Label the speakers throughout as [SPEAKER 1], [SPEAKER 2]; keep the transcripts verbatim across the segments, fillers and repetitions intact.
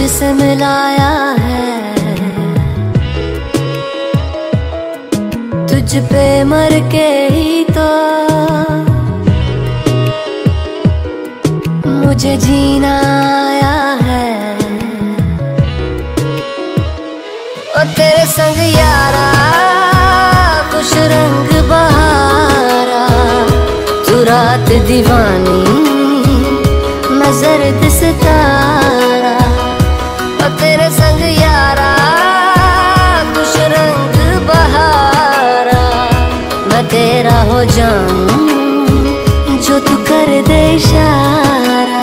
[SPEAKER 1] तुझसे मिलाया है, तुझ पे मर के ही तो मुझे जीना आया है। ओ तेरे संग यारा खुश रंग बहारा, तू रात दीवानी मैं जर्द सितारा। ओ तेरे संग यारा खुश रंग बहारा, मैं तेरा हो जाऊं जो तू कर दे इशारा।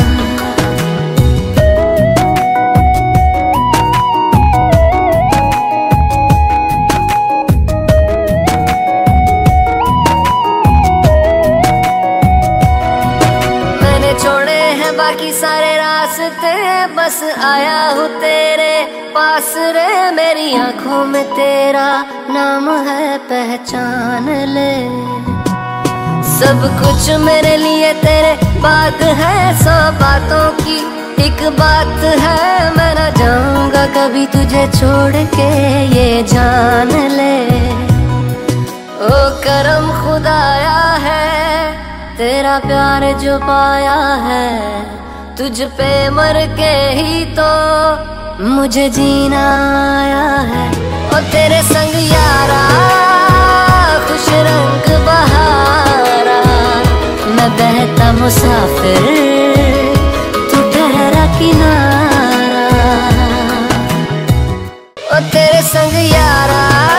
[SPEAKER 1] मैंने छोड़े हैं बाकी सारे रास्ते, बस आया हूँ तेरे पास रे। मेरी आंखों में तेरा नाम है, पहचान ले। सब कुछ मेरे लिए तेरे बात है, सौ बातों की एक बात है। मैं न जाऊंगा कभी तुझे छोड़ के, ये जान ले। ओ करम खुदाया है तेरा प्यार जो पाया है, तुझ पे मर के ही तो मुझे जीना आया है। ओ तेरे संग यारा खुश रंग बहारा, मैं बहता मुसाफिर तू ठहरा किनारा। ओ तेरे संग यारा